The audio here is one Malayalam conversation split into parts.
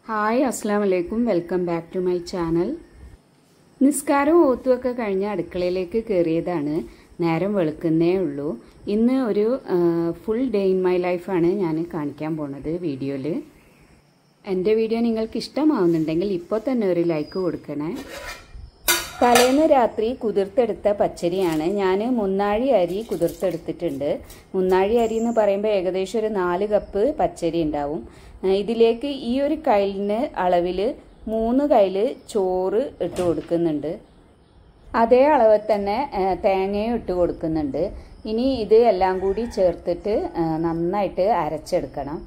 ഹായ് അസ്സലാമു അലൈക്കും welcome back to my channel. നിസ്കാരവും ഓത്തുമൊക്കെ കഴിഞ്ഞ് അടുക്കളയിലേക്ക് കയറിയതാണ്. നേരം വെളുക്കുന്നേ ഉള്ളൂ. ഇന്ന് ഒരു ഫുൾ ഡേ ഇൻ മൈ ലൈഫാണ് ഞാൻ കാണിക്കാൻ പോണത് വീഡിയോയിൽ. എൻ്റെ വീഡിയോ നിങ്ങൾക്ക് ഇഷ്ടമാവുന്നുണ്ടെങ്കിൽ ഇപ്പോൾ തന്നെ ഒരു ലൈക്ക് കൊടുക്കണേ. തലേന്ന് രാത്രി കുതിർത്തെടുത്ത പച്ചരിയാണ്. ഞാൻ മുന്നാഴി അരി കുതിർത്തെടുത്തിട്ടുണ്ട്. മുന്നാഴി അരി എന്ന് പറയുമ്പോൾ ഏകദേശം ഒരു 4 കപ്പ് പച്ചരി ഉണ്ടാവും. ഇതിലേക്ക് ഈ ഒരു കയ്ലിന് അളവിൽ 3 കയ്ൽ ചോറ് ഇട്ട് കൊടുക്കുന്നുണ്ട്. അതേ അളവിൽ തന്നെ തേങ്ങയും ഇട്ട് കൊടുക്കുന്നുണ്ട്. ഇനി ഇത് എല്ലാം കൂടി ചേർത്തിട്ട് നന്നായിട്ട് അരച്ചെടുക്കണം.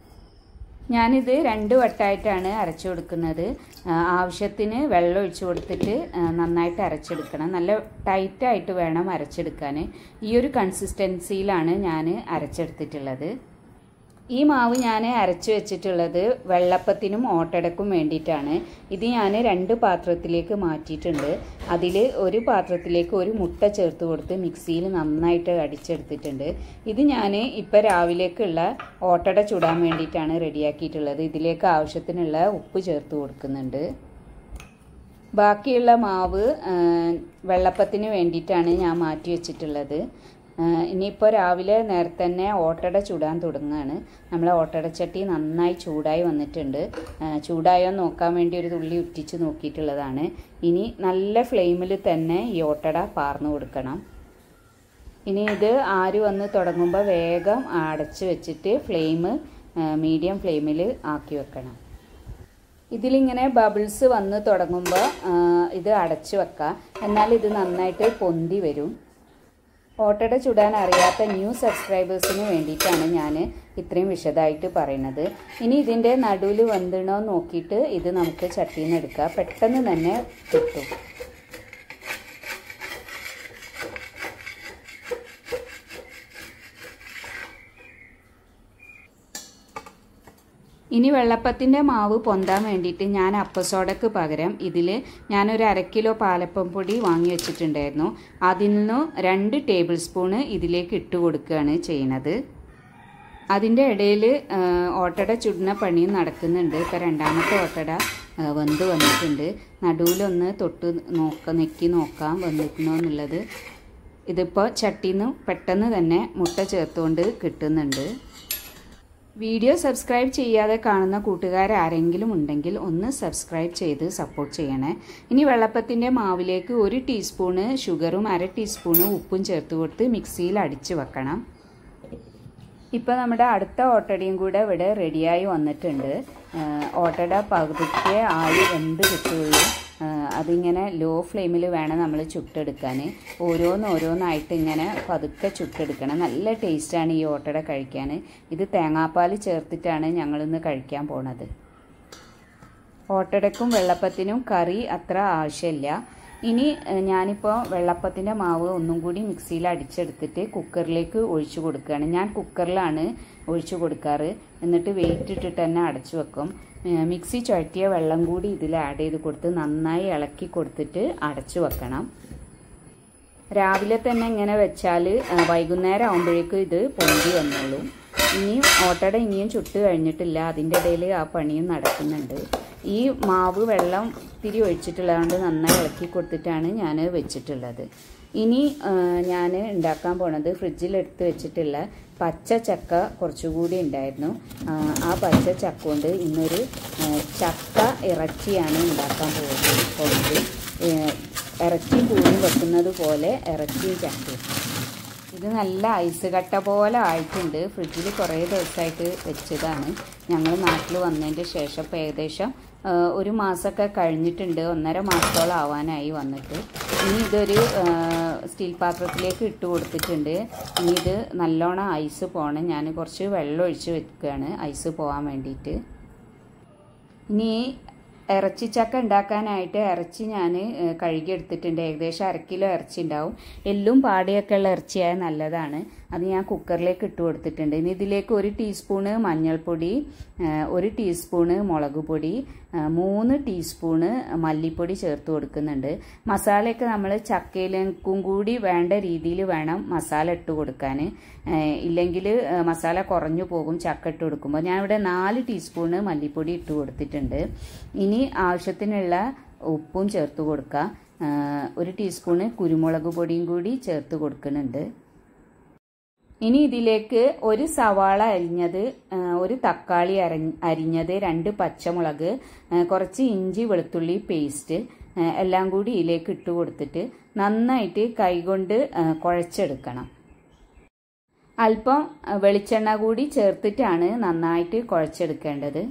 ഞാനിത് 2 വട്ടമായിട്ടാണ് അരച്ചു കൊടുക്കുന്നത്. ആവശ്യത്തിന് വെള്ളം ഒഴിച്ചു കൊടുത്തിട്ട് നന്നായിട്ട് അരച്ചെടുക്കണം. നല്ല ടൈറ്റായിട്ട് വേണം അരച്ചെടുക്കാൻ. ഈ ഒരു കൺസിസ്റ്റൻസിയിലാണ് ഞാൻ അരച്ചെടുത്തിട്ടുള്ളത്. ഈ മാവ് ഞാൻ അരച്ചു വെച്ചിട്ടുള്ളത് വെള്ളപ്പത്തിനും ഓട്ടടക്കും വേണ്ടിയിട്ടാണ്. ഇത് ഞാൻ 2 പാത്രത്തിലേക്ക് മാറ്റിയിട്ടുണ്ട്. അതിൽ ഒരു പാത്രത്തിലേക്ക് ഒരു മുട്ട ചേർത്ത് കൊടുത്ത് മിക്സിയിൽ നന്നായിട്ട് അടിച്ചെടുത്തിട്ടുണ്ട്. ഇത് ഞാൻ ഇപ്പോൾ രാവിലേക്കുള്ള ഓട്ടട ചുടാൻ വേണ്ടിയിട്ടാണ് റെഡിയാക്കിയിട്ടുള്ളത്. ഇതിലേക്ക് ആവശ്യത്തിനുള്ള ഉപ്പ് ചേർത്ത് കൊടുക്കുന്നുണ്ട്. ബാക്കിയുള്ള മാവ് വെള്ളപ്പത്തിന് വേണ്ടിയിട്ടാണ് ഞാൻ മാറ്റി വെച്ചിട്ടുള്ളത്. ഇനിയിപ്പോൾ രാവിലെ നേരത്തെ തന്നെ ഓട്ടട ചൂടാൻ തുടങ്ങുകയാണ്. നമ്മളെ ഓട്ടടച്ചട്ടി നന്നായി ചൂടായി വന്നിട്ടുണ്ട്. ചൂടായോ നോക്കാൻ വേണ്ടി ഒരു തുള്ളി ഉറ്റിച്ച് നോക്കിയിട്ടുള്ളതാണ്. ഇനി നല്ല ഫ്ലെയിമിൽ തന്നെ ഈ ഓട്ടട പാർന്നു കൊടുക്കണം. ഇനി ഇത് ആര് വന്ന് തുടങ്ങുമ്പോൾ വേഗം അടച്ച് വെച്ചിട്ട് ഫ്ലെയിം മീഡിയം ഫ്ലെയിമിൽ ആക്കി വെക്കണം. ഇതിലിങ്ങനെ ബബിൾസ് വന്ന് തുടങ്ങുമ്പോൾ ഇത് അടച്ചു വെക്കാം. എന്നാൽ ഇത് നന്നായിട്ട് പൊന്തി വരും. ഓട്ടട ചുടാൻ അറിയാത്ത ന്യൂ സബ്സ്ക്രൈബേഴ്സിന് വേണ്ടിയിട്ടാണ് ഞാൻ ഇത്രയും വിശദമായിട്ട് പറയുന്നത്. ഇനി ഇതിൻ്റെ നടുവിൽ വെന്തണോ നോക്കിയിട്ട് ഇത് നമുക്ക് ചട്ടിയിൽ നിന്ന് എടുക്കാം. പെട്ടെന്ന് തന്നെ കിട്ടും. ഇനി വെള്ളപ്പത്തിൻ്റെ മാവ് പൊന്താൻ വേണ്ടിയിട്ട് ഞാൻ അപ്പസോഡയ്ക്ക് പകരം ഇതിൽ ഞാനൊരു 1/2 കിലോ പാലപ്പം പൊടി വാങ്ങി വെച്ചിട്ടുണ്ടായിരുന്നു. അതിൽ നിന്ന് 2 ടേബിൾ സ്പൂണ് ഇതിലേക്ക് ഇട്ട് കൊടുക്കുകയാണ് ചെയ്യുന്നത്. അതിൻ്റെ ഇടയിൽ ഓട്ടട ചുടുന്ന പണിയും നടക്കുന്നുണ്ട്. ഇപ്പോൾ 2ാമത്തെ ഓട്ടട വെന്ത് വന്നിട്ടുണ്ട്. നടുവിലൊന്ന് തൊട്ട് നെക്കി നോക്കാം വെന്തിക്കണോ എന്നുള്ളത്. ഇതിപ്പോൾ ചട്ടിയിൽ നിന്ന് പെട്ടെന്ന് തന്നെ മുട്ട ചേർത്തുകൊണ്ട് കിട്ടുന്നുണ്ട്. വീഡിയോ സബ്സ്ക്രൈബ് ചെയ്യാതെ കാണുന്ന കൂട്ടുകാരാരെങ്കിലും ഉണ്ടെങ്കിൽ ഒന്ന് സബ്സ്ക്രൈബ് ചെയ്ത് സപ്പോർട്ട് ചെയ്യണേ. ഇനി വെള്ളപ്പത്തിൻ്റെ മാവിലേക്ക് 1 ടീസ്പൂണ് ഷുഗറും 1/2 ടീസ്പൂണ് ഉപ്പും ചേർത്ത് കൊടുത്ത് മിക്സിയിൽ അടിച്ച് വെക്കണം. ഇപ്പോൾ നമ്മുടെ അടുത്ത ഓട്ടടയും കൂടെ ഇവിടെ റെഡിയായി വന്നിട്ടുണ്ട്. ഓട്ടട പകുതിക്ക് ആയി വെന്ത് കിട്ടുകയുള്ളൂ. അതിങ്ങനെ ലോ ഫ്ലെയിമിൽ വേണം നമ്മൾ ചുട്ടെടുക്കാൻ. ഓരോന്നായിട്ട് ഇങ്ങനെ പതുക്കെ ചുട്ടെടുക്കണം. നല്ല ടേസ്റ്റാണ് ഈ ഓട്ടട കഴിക്കാൻ. ഇത് തേങ്ങാപ്പാൽ ചേർത്തിട്ടാണ് ഞങ്ങളിന്ന് കഴിക്കാൻ പോണത്. ഓട്ടടക്കും വെള്ളപ്പത്തിനും കറി അത്ര ആവശ്യമില്ല. ഇനി ഞാനിപ്പോൾ വെള്ളപ്പത്തിൻ്റെ മാവ് ഒന്നും കൂടി മിക്സിയിൽ അടിച്ചെടുത്തിട്ട് കുക്കറിലേക്ക് ഒഴിച്ചു കൊടുക്കുകയാണ്. ഞാൻ കുക്കറിലാണ് ഒഴിച്ചു കൊടുക്കാറ്. എന്നിട്ട് വെയിറ്റ് ഇട്ടിട്ട് തന്നെ അടച്ചു വെക്കും. മിക്സി ചുഴറ്റിയ വെള്ളം കൂടി ഇതിൽ ആഡ് ചെയ്ത് കൊടുത്ത് നന്നായി ഇളക്കി കൊടുത്തിട്ട് അടച്ചു വെക്കണം. രാവിലെ തന്നെ ഇങ്ങനെ വെച്ചാൽ വൈകുന്നേരം ആകുമ്പോഴേക്കും ഇത് പൊന്തി വന്നോളും. ഇനിയും ഓട്ടട ഇനിയും ചുട്ട് കഴിഞ്ഞിട്ടില്ല. അതിൻ്റെ ഇടയിൽ ആ പണിയും നടക്കുന്നുണ്ട്. ഈ മാവ് വെള്ളം തിരി ഒഴിച്ചിട്ടുള്ളതുകൊണ്ട് നന്നായി ഇളക്കി കൊടുത്തിട്ടാണ് ഞാൻ വെച്ചിട്ടുള്ളത്. ഇനി ഞാൻ ഉണ്ടാക്കാൻ പോണത് ഫ്രിഡ്ജിലെടുത്ത് വെച്ചിട്ടുള്ള പച്ച ചക്ക കുറച്ചുകൂടി ഉണ്ടായിരുന്നു. ആ പച്ച ചക്ക കൊണ്ട് ഇന്നൊരു ചക്ക ഇറച്ചിയാണ് ഉണ്ടാക്കാൻ പോകുന്നത്. ഇറച്ചിയും പൂരിയും വെക്കുന്നത് പോലെ ഇറച്ചിയും ചക്കയും. ഇത് നല്ല ഐസ് കട്ട പോലെ ആയിട്ടുണ്ട്. ഫ്രിഡ്ജിൽ കുറേ ദിവസമായിട്ട് വെച്ചതാണ്. ഞങ്ങൾ നാട്ടിൽ വന്നതിൻ്റെ ശേഷം ഇപ്പോൾ ഏകദേശം 1 മാസമൊക്കെ കഴിഞ്ഞിട്ടുണ്ട്. 1.5 മാസത്തോളം ആവാനായി വന്നിട്ട്. ഇനി ഇതൊരു സ്റ്റീൽ പാത്രത്തിലേക്ക് ഇട്ട് കൊടുത്തിട്ടുണ്ട്. ഇനി ഇത് നല്ലോണം ഐസ് പോകണം. ഞാൻ കുറച്ച് വെള്ളം ഒഴിച്ച് വെക്കുകയാണ് ഐസ് പോകാൻ വേണ്ടിയിട്ട്. ഇനി ഇറച്ചിച്ചക്ക ഉണ്ടാക്കാനായിട്ട് ഇറച്ചി ഞാൻ കഴുകിയെടുത്തിട്ടുണ്ട്. ഏകദേശം 1/2 കിലോ ഇറച്ചി ഉണ്ടാവും. എല്ലും പാടിയൊക്കെ ഉള്ള ഇറച്ചിയായ നല്ലതാണ്. അത് ഞാൻ കുക്കറിലേക്ക് ഇട്ട് കൊടുത്തിട്ടുണ്ട്. ഇനി ഇതിലേക്ക് 1 ടീസ്പൂണ് മഞ്ഞൾപ്പൊടി, 1 ടീസ്പൂണ് മുളക് പൊടി, 3 ടീസ്പൂണ് മല്ലിപ്പൊടി ചേർത്ത് കൊടുക്കുന്നുണ്ട്. മസാലയൊക്കെ നമ്മൾ ചക്കയിലേക്കും കൂടി വേണ്ട രീതിയിൽ വേണം മസാല ഇട്ട് കൊടുക്കാൻ, ഇല്ലെങ്കിൽ മസാല കുറഞ്ഞു പോകും ചക്ക ഇട്ട് കൊടുക്കുമ്പോൾ. ഞാനിവിടെ 4 ടീസ്പൂണ് മല്ലിപ്പൊടി ഇട്ട് കൊടുത്തിട്ടുണ്ട്. ഇനി ആവശ്യത്തിനുള്ള ഉപ്പും ചേർത്ത് കൊടുക്കുക. 1 ടീസ്പൂണ് കുരുമുളക് പൊടിയും കൂടി ചേർത്ത് കൊടുക്കുന്നുണ്ട്. ഇനി ഇതിലേക്ക് 1 സവാള അരിഞ്ഞത്, 1 തക്കാളി അരിഞ്ഞത്, 2 പച്ചമുളക്, കുറച്ച് ഇഞ്ചി വെളുത്തുള്ളി പേസ്റ്റ് എല്ലാം കൂടി ഇതിലേക്ക് ഇട്ട് കൊടുത്തിട്ട് നന്നായിട്ട് കൈകൊണ്ട് കുഴച്ചെടുക്കണം. അല്പം വെളിച്ചെണ്ണ കൂടി ചേർത്തിട്ടാണ് നന്നായിട്ട് കുഴച്ചെടുക്കേണ്ടത്.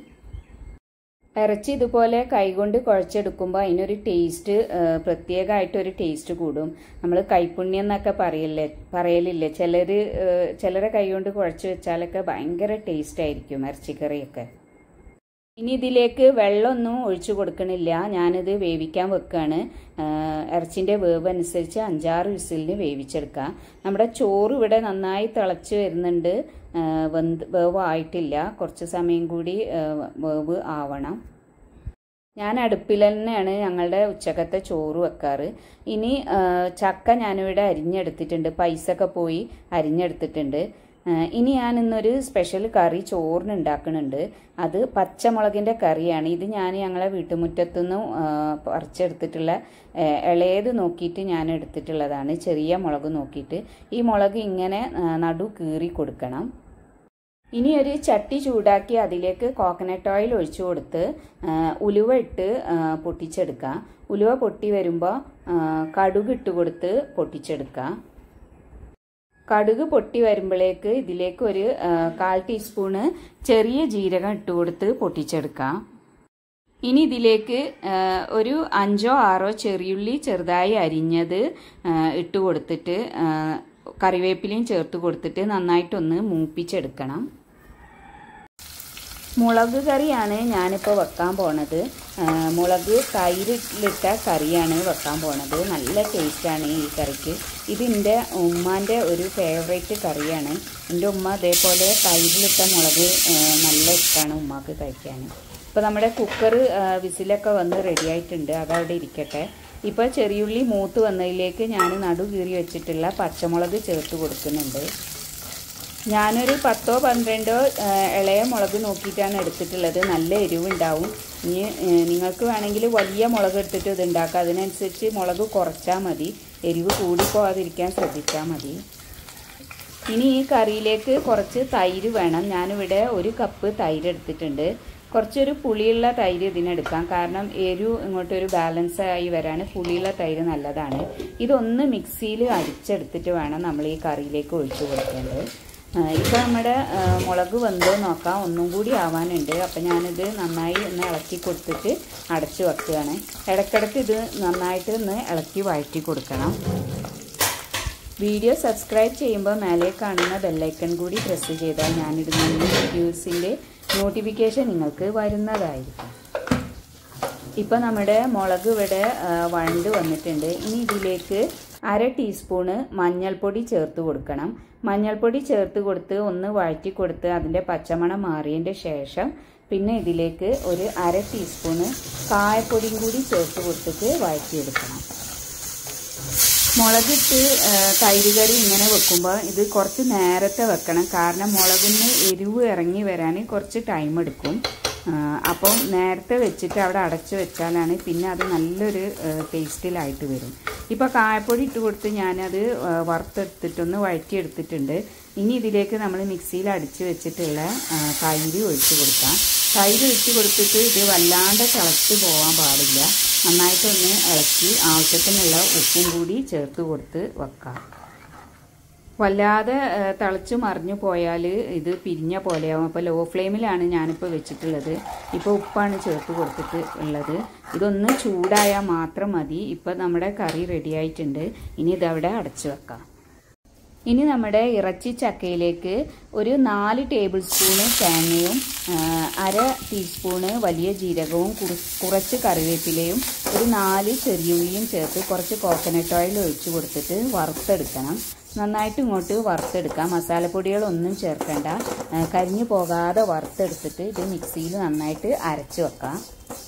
ഇറച്ചി ഇതുപോലെ കൈകൊണ്ട് കുഴച്ചെടുക്കുമ്പോൾ അതിനൊരു ടേസ്റ്റ്, പ്രത്യേകമായിട്ടൊരു ടേസ്റ്റ് കൂടും. നമ്മൾ കൈപ്പുണ്യം എന്നൊക്കെ പറയലില്ലേ, ചിലരെ കൈകൊണ്ട് കുഴച്ച് വെച്ചാലൊക്കെ ഭയങ്കര ടേസ്റ്റ് ആയിരിക്കും ഇറച്ചിക്കറിയൊക്കെ. ഇനി ഇതിലേക്ക് വെള്ളമൊന്നും ഒഴിച്ചു കൊടുക്കണില്ല, ഞാനിത് വേവിക്കാൻ വെക്കുകയാണ്. ഇറച്ചിൻ്റെ വേവ് അനുസരിച്ച് 5-6 വിസിലിന് വേവിച്ചെടുക്കാം. നമ്മുടെ ചോറ് ഇവിടെ നന്നായി തിളച്ച് വരുന്നുണ്ട്, വേവായിട്ടില്ല, കുറച്ച് സമയം കൂടി വേവ് ആവണം. ഞാൻ അടുപ്പിൽ തന്നെയാണ് ഞങ്ങളുടെ ഉച്ചക്കത്തെ ചോറ് വെക്കാറ്. ഇനി ചക്ക ഞാനിവിടെ അരിഞ്ഞെടുത്തിട്ടുണ്ട്, പൈസൊക്കെ പോയി അരിഞ്ഞെടുത്തിട്ടുണ്ട്. ഇനി ഞാൻ ഇന്നൊരു സ്പെഷ്യൽ കറി ചോറിന് ഉണ്ടാക്കുന്നുണ്ട്. അത് പച്ചമുളകിൻ്റെ കറിയാണ്. ഇത് ഞാൻ ഞങ്ങളെ വീട്ടുമുറ്റത്തുനിന്ന് പറിച്ചെടുത്തിട്ടുള്ള ഇളയത് നോക്കിയിട്ട് ഞാൻ എടുത്തിട്ടുള്ളതാണ്, ചെറിയ മുളക് നോക്കിയിട്ട്. ഈ മുളക് ഇങ്ങനെ നടു കീറി കൊടുക്കണം. ഇനി ഒരു ചട്ടി ചൂടാക്കി അതിലേക്ക് കോക്കനട്ട് ഓയിൽ ഒഴിച്ചു കൊടുത്ത് ഉലുവ ഇട്ട് പൊട്ടിച്ചെടുക്കാം. ഉലുവ പൊട്ടി വരുമ്പോൾ കടുക് ഇട്ട് കൊടുത്ത് പൊട്ടിച്ചെടുക്കാം. കടുക് പൊട്ടി വരുമ്പോഴേക്ക് ഇതിലേക്ക് ഒരു 1/4 ടീസ്പൂണ് ചെറിയ ജീരകം ഇട്ട് കൊടുത്ത് പൊട്ടിച്ചെടുക്കാം. ഇനി ഇതിലേക്ക് ഒരു 5-6 ചെറിയുള്ളി ചെറുതായി അരിഞ്ഞത് ഇട്ട് കൊടുത്തിട്ട് കറിവേപ്പിലയും ചേർത്ത് കൊടുത്തിട്ട് നന്നായിട്ടൊന്ന് മൂപ്പിച്ചെടുക്കണം. മുളക് കറിയാണ് ഞാനിപ്പോൾ വെക്കാൻ പോണത്. മുളക് തൈരിലിട്ട കറിയാണ് വെക്കാൻ പോണത്. നല്ല ടേസ്റ്റാണ് ഈ കറിക്ക്. ഇതിൻ്റെ ഉമ്മാൻ്റെ ഒരു ഫേവറേറ്റ് കറിയാണ്. എൻ്റെ ഉമ്മ അതേപോലെ തൈരിലിട്ട മുളക് നല്ല ഇഷ്ടമാണ് ഉമ്മാക്ക് കഴിക്കാൻ. ഇപ്പോൾ നമ്മുടെ കുക്കർ വിസിലൊക്കെ വന്ന് റെഡിയായിട്ടുണ്ട്, അതവിടെ ഇരിക്കട്ടെ. ഇപ്പോൾ ചെറിയുള്ളി മൂത്ത് വന്നതിലേക്ക് ഞാൻ നടു കീറി വെച്ചിട്ടുള്ള പച്ചമുളക് ചേർത്ത് കൊടുക്കുന്നുണ്ട്. ഞാനൊരു 10-12 ഇളയ മുളക് നോക്കിയിട്ടാണ് എടുത്തിട്ടുള്ളത്. നല്ല എരിവുണ്ടാവും. ഇനി നിങ്ങൾക്ക് വേണമെങ്കിൽ വലിയ മുളക് എടുത്തിട്ട് ഇത് ഉണ്ടാക്കാം. അതിനനുസരിച്ച് മുളക് കുറച്ചാൽ മതി, എരിവ് കൂടിപ്പോകാതിരിക്കാൻ ശ്രദ്ധിച്ചാൽ മതി. ഇനി ഈ കറിയിലേക്ക് കുറച്ച് തൈര് വേണം. ഞാനിവിടെ 1 കപ്പ് തൈര് എടുത്തിട്ടുണ്ട്. കുറച്ചൊരു പുളിയുള്ള തൈര് ഇതിനെടുക്കാം, കാരണം എരിവ് ഇങ്ങോട്ടൊരു ബാലൻസ് ആയി വരാൻ പുളിയുള്ള തൈര് നല്ലതാണ്. ഇതൊന്ന് മിക്സിയിൽ അരിച്ചെടുത്തിട്ട് വേണം നമ്മൾ ഈ കറിയിലേക്ക് ഒഴിച്ചു കൊടുക്കേണ്ടത്. ഇപ്പോൾ നമ്മുടെ മുളക് വെന്തോ നോക്കാം, ഒന്നും കൂടി ആവാനുണ്ട്. അപ്പം ഞാനിത് നന്നായി ഒന്ന് ഇളക്കി കൊടുത്തിട്ട് അടച്ചു വെക്കുകയാണ്. ഇടയ്ക്കിടയ്ക്ക് ഇത് നന്നായിട്ട് ഒന്ന് ഇളക്കി വഴറ്റി കൊടുക്കണം. വീഡിയോ സബ്സ്ക്രൈബ് ചെയ്യുമ്പോൾ മേലെ കാണുന്ന ബെല്ലൈക്കൺ കൂടി പ്രസ് ചെയ്താൽ ഞാനിടുന്ന വീഡിയോസിൻ്റെ നോട്ടിഫിക്കേഷൻ നിങ്ങൾക്ക് വരുന്നതായിരിക്കും. ഇപ്പോൾ നമ്മുടെ മുളക് ഇവിടെ വഴണ്ട് വന്നിട്ടുണ്ട്. ഇനി ഇതിലേക്ക് 1/2 ടീസ്പൂണ് മഞ്ഞൾപ്പൊടി ചേർത്ത് കൊടുക്കണം. മഞ്ഞൾപ്പൊടി ചേർത്ത് കൊടുത്ത് ഒന്ന് വഴറ്റി കൊടുത്ത് അതിൻ്റെ പച്ചമണം മാറിയതിൻ്റെ ശേഷം പിന്നെ ഇതിലേക്ക് ഒരു 1/2 ടീസ്പൂണ് കായപ്പൊടിയും കൂടി ചേർത്ത് കൊടുത്തിട്ട് വഴറ്റിയെടുക്കണം. മുളകിട്ട് തൈര് കറി ഇങ്ങനെ വെക്കുമ്പോൾ ഇത് കുറച്ച് നേരത്തെ വെക്കണം, കാരണം മുളകിന് എരിവ് ഇറങ്ങി വരാൻ കുറച്ച് ടൈം എടുക്കും. അപ്പം നേരത്തെ വെച്ചിട്ട് അവിടെ അടച്ചു വെച്ചാലാണ് പിന്നെ അത് നല്ലൊരു ടേസ്റ്റിലായിട്ട് വരും. ഇപ്പോൾ കായപ്പൊടി ഇട്ട് കൊടുത്ത് ഞാനത് വറുത്തെടുത്തിട്ടൊന്ന് വഴറ്റിയെടുത്തിട്ടുണ്ട്. ഇനി ഇതിലേക്ക് നമ്മൾ മിക്സിയിൽ അടിച്ച് വെച്ചിട്ടുള്ള തൈര് ഒഴിച്ച് കൊടുക്കാം. തൈര് ഒഴിച്ച് കൊടുത്തിട്ട് ഇത് വല്ലാണ്ട് തിളച്ച് പോകാൻ പാടില്ല. നന്നായിട്ടൊന്ന് ഇളക്കി ആവശ്യത്തിനുള്ള ഉപ്പും കൂടി ചേർത്ത് കൊടുത്ത് വെക്കാം. വല്ലാതെ തിളച്ച് മറിഞ്ഞു പോയാൽ ഇത് പിരിഞ്ഞ പോലെയാവും. അപ്പോൾ ലോ ഫ്ലെയിമിലാണ് ഞാനിപ്പോൾ വെച്ചിട്ടുള്ളത്. ഇപ്പോൾ ഉപ്പാണ് ചേർത്ത് കൊടുത്തിട്ട് ഉള്ളത്. ഇതൊന്ന് ചൂടായാൽ മാത്രം മതി. ഇപ്പോൾ നമ്മുടെ കറി റെഡി ആയിട്ടുണ്ട്. ഇനി ഇതവിടെ അടച്ചു വെക്കാം. ഇനി നമ്മുടെ ഇറച്ചി ചക്കയിലേക്ക് ഒരു 4 ടേബിൾ സ്പൂണ് തേങ്ങയും 1/2 ടീസ്പൂണ് വലിയ ജീരകവും കുറച്ച് കറിവേപ്പിലയും ഒരു 4 ചെറിയുള്ളിയും ചേർത്ത് കുറച്ച് കോക്കനട്ട് ഓയിൽ ഒഴിച്ച് കൊടുത്തിട്ട് വറുത്തെടുക്കണം. നന്നായിട്ട് ഇങ്ങോട്ട് വറുത്തെടുക്കാം. മസാലപ്പൊടികളൊന്നും ചേർക്കണ്ട. കരിഞ്ഞു പോകാതെ വറുത്തെടുത്തിട്ട് ഇത് മിക്സിയിൽ നന്നായിട്ട് അരച്ച് വെക്കാം.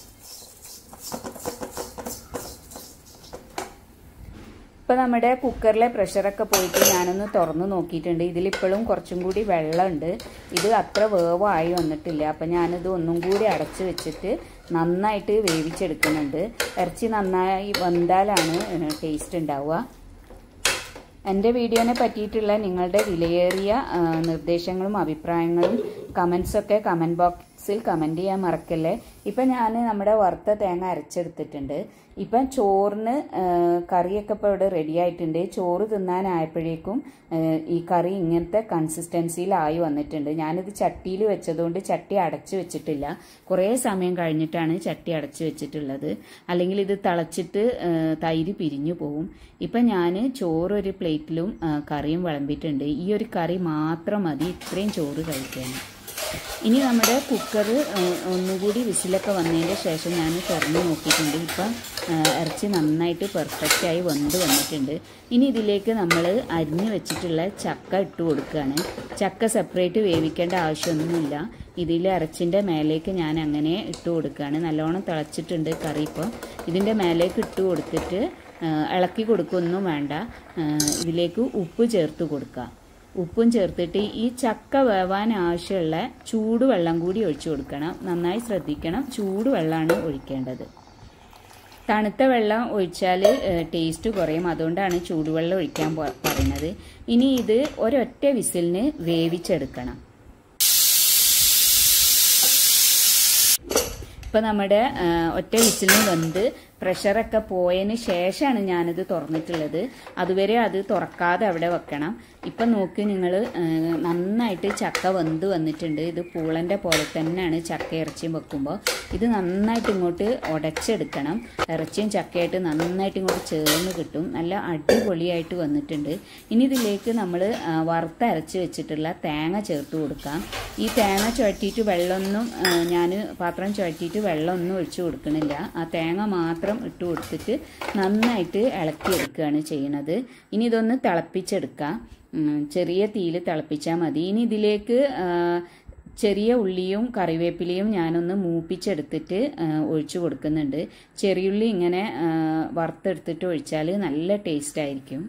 ഇപ്പോൾ നമ്മുടെ കുക്കറിലെ പ്രഷറൊക്കെ പോയിട്ട് ഞാനൊന്ന് തുറന്ന് നോക്കിയിട്ടുണ്ട്. ഇതിലിപ്പോഴും കുറച്ചും കൂടി വെള്ളമുണ്ട്. ഇത് അത്ര വേവായി വന്നിട്ടില്ല. അപ്പം ഞാനിത് ഒന്നും കൂടി അടച്ച് വെച്ചിട്ട് നന്നായിട്ട് വേവിച്ചെടുക്കുന്നുണ്ട്. ഇറച്ചി നന്നായി വെന്താലാണ് ടേസ്റ്റ് ഉണ്ടാവുക. എൻ്റെ വീഡിയോനെ പറ്റിയിട്ടുള്ള നിങ്ങളുടെ വിലയേറിയ നിർദ്ദേശങ്ങളും അഭിപ്രായങ്ങളും കമൻസൊക്കെ കമൻറ്റ് ബോക്സിൽ കമൻറ്റ് ചെയ്യാൻ മറക്കല്ലേ. ഇപ്പം ഞാൻ നമ്മുടെ വറുത്ത തേങ്ങ അരച്ചെടുത്തിട്ടുണ്ട്. ഇപ്പം ചോറിന് കറിയൊക്കെ ഇപ്പോൾ ഇവിടെ റെഡി ആയിട്ടുണ്ട്. ചോറ് തിന്നാനായപ്പോഴേക്കും ഈ കറി ഇങ്ങനത്തെ കൺസിസ്റ്റൻസിയിലായി വന്നിട്ടുണ്ട്. ഞാനിത് ചട്ടിയിൽ വെച്ചതുകൊണ്ട് ചട്ടി അടച്ചു വെച്ചിട്ടില്ല. കുറേ സമയം കഴിഞ്ഞിട്ടാണ് ചട്ടി അടച്ചു വെച്ചിട്ടുള്ളത്. അല്ലെങ്കിൽ ഇത് തിളച്ചിട്ട് തൈര് പിരിഞ്ഞു പോവും. ഇപ്പം ഞാൻ ചോറ് ഒരു പ്ലേറ്റിലും കറിയും വിളമ്പിയിട്ടുണ്ട്. ഈ ഒരു കറി മാത്രം മതി ഇത്രയും ചോറ് കഴിക്കാൻ. ഇനി നമ്മുടെ കുക്കർ ഒന്നുകൂടി വിസിലൊക്കെ വന്നതിൻ്റെ ശേഷം ഞാൻ തുറന്ന് നോക്കിയിട്ടുണ്ട്. ഇപ്പം ഇറച്ചി നന്നായിട്ട് പെർഫെക്റ്റായി വെന്ത് വന്നിട്ടുണ്ട്. ഇനി ഇതിലേക്ക് നമ്മൾ അരിഞ്ഞു വെച്ചിട്ടുള്ള ചക്ക ഇട്ട് കൊടുക്കുകയാണ്. ചക്ക സെപ്പറേറ്റ് വേവിക്കേണ്ട ആവശ്യമൊന്നുമില്ല. ഇതിൽ ഇറച്ചിൻ്റെ മേലേക്ക് ഞാൻ അങ്ങനെ ഇട്ട് കൊടുക്കുകയാണ്. നല്ലോണം തിളച്ചിട്ടുണ്ട് കറി. ഇപ്പോൾ ഇതിൻ്റെ മേലേക്ക് ഇട്ട് കൊടുത്തിട്ട് ഇളക്കി കൊടുക്കുകയൊന്നും വേണ്ട. ഇതിലേക്ക് ഉപ്പ് ചേർത്ത് കൊടുക്കുക. ഉപ്പും ചേർത്തിട്ട് ഈ ചക്ക വേവാൻ ആവശ്യമുള്ള ചൂടുവെള്ളം കൂടി ഒഴിച്ചു കൊടുക്കണം. നന്നായി ശ്രദ്ധിക്കണം, ചൂടുവെള്ളമാണ് ഒഴിക്കേണ്ടത്. തണുത്ത വെള്ളം ഒഴിച്ചാൽ ടേസ്റ്റ് കുറയും. അതുകൊണ്ടാണ് ചൂടുവെള്ളം ഒഴിക്കാൻ പറയുന്നത്. ഇനി ഇത് ഒരൊറ്റ വിസിലിന് വേവിച്ചെടുക്കണം. ഇപ്പം നമ്മുടെ ഒറ്റ വിസിലിന് വെന്ത് പ്രഷറൊക്കെ പോയതിന് ശേഷമാണ് ഞാനിത് തുറന്നിട്ടുള്ളത്. അതുവരെ അത് തുറക്കാതെ അവിടെ വെക്കണം. ഇപ്പം നോക്കി നിങ്ങൾ, നന്നായിട്ട് ചക്ക വെന്ത് വന്നിട്ടുണ്ട്. ഇത് പൂളൻ്റെ പോലെ തന്നെയാണ് ചക്ക ഇറച്ചിയും വെക്കുമ്പോൾ. ഇത് നന്നായിട്ട് ഇങ്ങോട്ട് ഉടച്ചെടുക്കണം. ഇറച്ചിയും ചക്കയായിട്ട് നന്നായിട്ട് ഇങ്ങോട്ട് ചേർന്ന് കിട്ടും. നല്ല അടിപൊളിയായിട്ട് വന്നിട്ടുണ്ട്. ഇനി ഇതിലേക്ക് നമ്മൾ വറുത്തരച്ച് വെച്ചിട്ടുള്ള തേങ്ങ ചേർത്ത് കൊടുക്കാം. ഈ തേങ്ങ ചുഴറ്റിയിട്ട് വെള്ളമൊന്നും ഞാൻ പാത്രം ചുഴറ്റിയിട്ട് വെള്ളമൊന്നും ഒഴിച്ചു കൊടുക്കണില്ല. ആ തേങ്ങ മാത്രം ഇട്ട് കൊടുത്തിട്ട് നന്നായിട്ട് ഇളക്കിയെടുക്കുകയാണ് ചെയ്യുന്നത്. ഇനി ഇതൊന്ന് തിളപ്പിച്ചെടുക്കാം. ചെറിയ തീയിൽ തിളപ്പിച്ചാൽ മതി. ഇനി ഇതിലേക്ക് ചെറിയ ഉള്ളിയും കറിവേപ്പിലയും ഞാനൊന്ന് മൂപ്പിച്ചെടുത്തിട്ട് ഒഴിച്ചു കൊടുക്കുന്നുണ്ട്. ചെറിയുള്ളി ഇങ്ങനെ വറുത്തെടുത്തിട്ട് ഒഴിച്ചാൽ നല്ല ടേസ്റ്റ് ആയിരിക്കും.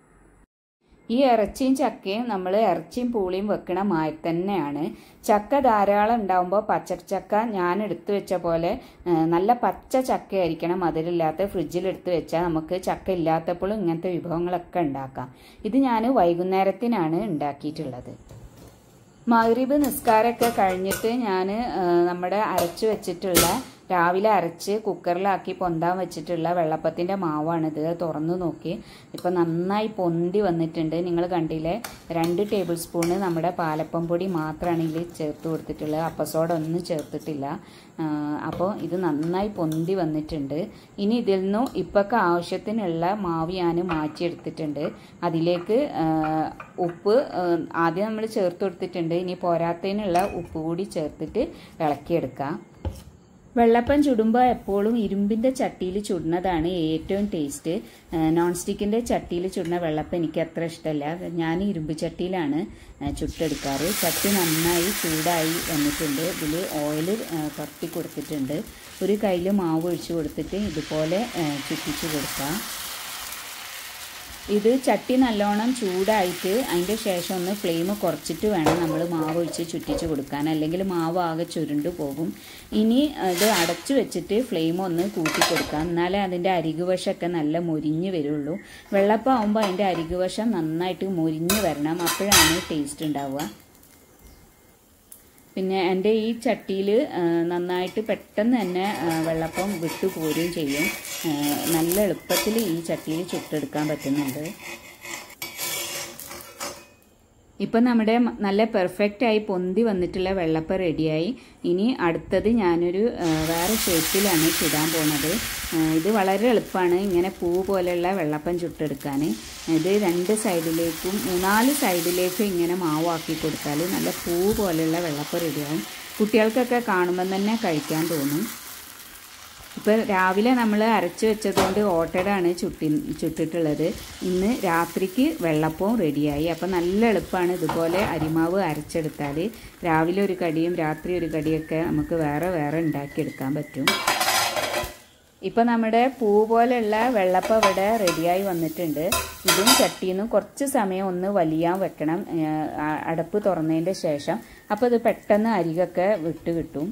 ഈ ഇറച്ചിയും ചക്കയും നമ്മൾ ഇറച്ചിയും പൂളിയും വെക്കണ മാതിരി തന്നെയാണ്. ചക്ക ധാരാളം ഉണ്ടാകുമ്പോൾ പച്ചച്ചക്ക ഞാൻ എടുത്തു വെച്ച പോലെ നല്ല പച്ച ചക്കയായിരിക്കണം, മധുരമില്ലാത്ത. ഫ്രിഡ്ജിലെടുത്ത് വെച്ചാൽ നമുക്ക് ചക്ക ഇല്ലാത്തപ്പോഴും ഇങ്ങനത്തെ വിഭവങ്ങളൊക്കെ ഉണ്ടാക്കാം. ഇത് ഞാൻ വൈകുന്നേരത്തിനാണ് ഉണ്ടാക്കിയിട്ടുള്ളത്. മഗ്‌രിബ് നിസ്കാരമൊക്കെ കഴിഞ്ഞിട്ട് ഞാൻ നമ്മുടെ അരച്ചു വെച്ചിട്ടുള്ള രാവിലെ അരച്ച് കുക്കറിലാക്കി പൊന്താൻ വെച്ചിട്ടുള്ള വെള്ളപ്പത്തിൻ്റെ മാവാണിത്. തുറന്നു നോക്കി ഇപ്പം നന്നായി പൊന്തി വന്നിട്ടുണ്ട്. നിങ്ങൾ കണ്ടില്ലേ, 2 ടേബിൾ സ്പൂണ് നമ്മുടെ പാലപ്പം പൊടി മാത്രമാണ് ഇതിൽ ചേർത്ത് കൊടുത്തിട്ടുള്ളത്. അപ്പസോഡ ഒന്നും ചേർത്തിട്ടില്ല. അപ്പോൾ ഇത് നന്നായി പൊന്തി വന്നിട്ടുണ്ട്. ഇനി ഇതിൽ നിന്നും ഇപ്പൊക്കെ ആവശ്യത്തിനുള്ള മാവ് ഞാൻ മാറ്റിയെടുത്തിട്ടുണ്ട്. അതിലേക്ക് ഉപ്പ് ആദ്യം നമ്മൾ ചേർത്ത് കൊടുത്തിട്ടുണ്ട്. ഇനി പോരാത്തതിനുള്ള ഉപ്പ് കൂടി ചേർത്തിട്ട് ഇളക്കിയെടുക്കാം. വെള്ളപ്പം ചുടുമ്പോൾ എപ്പോഴും ഇരുമ്പിൻ്റെ ചട്ടിയിൽ ചുടുന്നതാണ് ഏറ്റവും ടേസ്റ്റ്. നോൺ സ്റ്റിക്കിൻ്റെ ചട്ടിയിൽ ചുടുന്ന വെള്ളപ്പം എനിക്ക് അത്ര ഇഷ്ടമല്ല. ഞാൻ ഇരുമ്പ് ചട്ടിയിലാണ് ചുട്ടെടുക്കാറ്. ചട്ടി നന്നായി ചൂടായി വന്നിട്ടുണ്ട്. ഇതിൽ ഓയിൽ പരത്തി കൊടുത്തിട്ടുണ്ട്. ഒരു കയ്യിൽ മാവ് ഒഴിച്ച് കൊടുത്തിട്ട് ഇതുപോലെ ചുറ്റിച്ച് കൊടുക്കാം. ഇത് ചട്ടി നല്ലോണം ചൂടായിട്ട് അതിൻ്റെ ശേഷം ഒന്ന് ഫ്ലെയിം കുറച്ചിട്ട് വേണം നമ്മൾ മാവ് ഒഴിച്ച് ചുറ്റിച്ച് കൊടുക്കാൻ, അല്ലെങ്കിൽ മാവ് ആകെ ചുരുണ്ടു പോകും. ഇനി ഇത് അടച്ചു വെച്ചിട്ട് ഫ്ലെയിം ഒന്ന് കൂട്ടി കൊടുക്കാം. എന്നാലേ അതിൻ്റെ അരികുവശമൊക്കെ നല്ല മൊരിഞ്ഞ് വരുള്ളൂ. വെള്ളപ്പം ആകുമ്പോൾ അതിൻ്റെ അരികുവശം നന്നായിട്ട് മൊരിഞ്ഞ് വരണം, അപ്പോഴാണ് ടേസ്റ്റ് ഉണ്ടാവുക. പിന്നെ എൻ്റെ ഈ ചട്ടിയിൽ നന്നായിട്ട് പെട്ടെന്ന് തന്നെ വെള്ളപ്പം വിട്ടു പോരുകയും ചെയ്യും. നല്ല എളുപ്പത്തിൽ ഈ ചട്ടിയിൽ ചുട്ടെടുക്കാൻ പറ്റുന്നുണ്ട്. ഇപ്പം നമ്മുടെ നല്ല പെർഫെക്റ്റായി പൊന്തി വന്നിട്ടുള്ള വെള്ളപ്പം റെഡിയായി. ഇനി അടുത്തത് ഞാനൊരു വേറെ ഷേപ്പിലാണ് ചുടാൻ പോണത്. ഇത് വളരെ എളുപ്പമാണ് ഇങ്ങനെ പൂ പോലെയുള്ള വെള്ളപ്പം ചുട്ടെടുക്കാൻ. ഇത് 2 സൈഡിലേക്കും 4 സൈഡിലേക്കും ഇങ്ങനെ മാവാക്കി കൊടുത്താൽ നല്ല പൂ പോലെയുള്ള വെള്ളപ്പം റെഡിയാവും. കുട്ടികൾക്കൊക്കെ കാണുമ്പം തന്നെ കഴിക്കാൻ തോന്നും. ഇപ്പോൾ രാവിലെ നമ്മൾ അരച്ച് വെച്ചതുകൊണ്ട് ഓട്ടടയാണ് ചുട്ടിട്ടുള്ളത്. ഇന്ന് രാത്രിക്ക് വെള്ളപ്പവും റെഡിയായി. അപ്പോൾ നല്ല എളുപ്പമാണ്. ഇതുപോലെ അരിമാവ് അരച്ചെടുത്താൽ രാവിലെ ഒരു കടിയും രാത്രി ഒരു കടിയൊക്കെ നമുക്ക് വേറെ വേറെ ഉണ്ടാക്കിയെടുക്കാൻ പറ്റും. ഇപ്പോൾ നമ്മുടെ പൂ പോലെയുള്ള വെള്ളപ്പം ഇവിടെ റെഡിയായി വന്നിട്ടുണ്ട്. ഇതും ചട്ടിയിൽ നിന്ന് കുറച്ച് സമയം ഒന്ന് വലിയാൻ വെക്കണം, അടപ്പ് തുറന്നതിൻ്റെ ശേഷം. അപ്പോൾ ഇത് പെട്ടെന്ന് അരികൊക്കെ വിട്ട് കിട്ടും.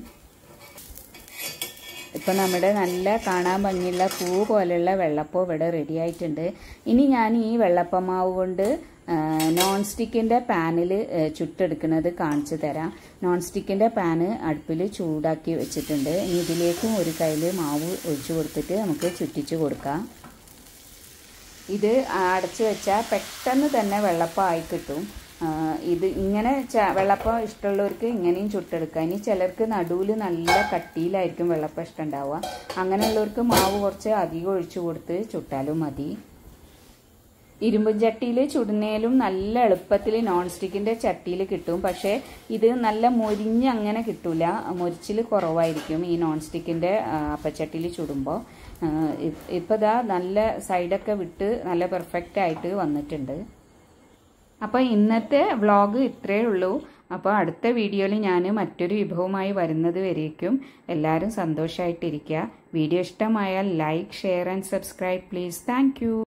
ഇപ്പം നമ്മുടെ നല്ല കാണാൻ ഭംഗിയുള്ള പൂ പോലെയുള്ള വെള്ളപ്പം ഇവിടെ റെഡി ആയിട്ടുണ്ട്. ഇനി ഞാൻ ഈ വെള്ളപ്പമാവ് കൊണ്ട് നോൺ സ്റ്റിക്കിൻ്റെ പാനിൽ ചുട്ടെടുക്കുന്നത് കാണിച്ചു തരാം. നോൺ സ്റ്റിക്കിൻ്റെ പാന് അടുപ്പിൽ ചൂടാക്കി വെച്ചിട്ടുണ്ട്. ഇനി ഇതിലേക്കും ഒരു കയ്യിൽ മാവ് ഒഴിച്ചു കൊടുത്തിട്ട് നമുക്ക് ചുറ്റിച്ച് കൊടുക്കാം. ഇത് അടച്ചു വെച്ചാൽ പെട്ടെന്ന് തന്നെ വെള്ളപ്പം ആയി കിട്ടും. ഇത് ഇങ്ങനെ വെള്ളപ്പം ഇഷ്ടമുള്ളവർക്ക് ഇങ്ങനെയും ചുട്ടെടുക്കാം. ഇനി ചിലർക്ക് നടുവിൽ നല്ല കട്ടിയിലായിരിക്കും വെള്ളപ്പം ഇഷ്ടം ഉണ്ടാവുക. അങ്ങനെയുള്ളവർക്ക് മാവ് കുറച്ച് അധികം ഒഴിച്ചു കൊടുത്ത് ചുട്ടാലും മതി. ഇരുമ്പും ചട്ടിയിൽ ചുടുന്നേലും നല്ല എളുപ്പത്തിൽ നോൺ സ്റ്റിക്കിൻ്റെ ചട്ടിയിൽ കിട്ടും. പക്ഷേ ഇത് നല്ല മൊരിഞ്ഞ് അങ്ങനെ കിട്ടില്ല, മൊരിച്ചിൽ കുറവായിരിക്കും ഈ നോൺ സ്റ്റിക്കിൻ്റെ അപ്പച്ചട്ടിയിൽ ചുടുമ്പോൾ. ഇപ്പോൾ ഇതാ നല്ല സൈഡൊക്കെ വിട്ട് നല്ല പെർഫെക്റ്റ് ആയിട്ട് വന്നിട്ടുണ്ട്. അപ്പോൾ ഇന്നത്തെ വ്ളോഗ് ഇത്രയേ ഉള്ളൂ. അപ്പോൾ അടുത്ത വീഡിയോയിൽ ഞാൻ മറ്റൊരു വിഭവമായി വരുന്നത് വരേക്കും എല്ലാവരും സന്തോഷമായിട്ടിരിക്കുക. വീഡിയോ ഇഷ്ടമായാൽ like, share and subscribe please. Thank U.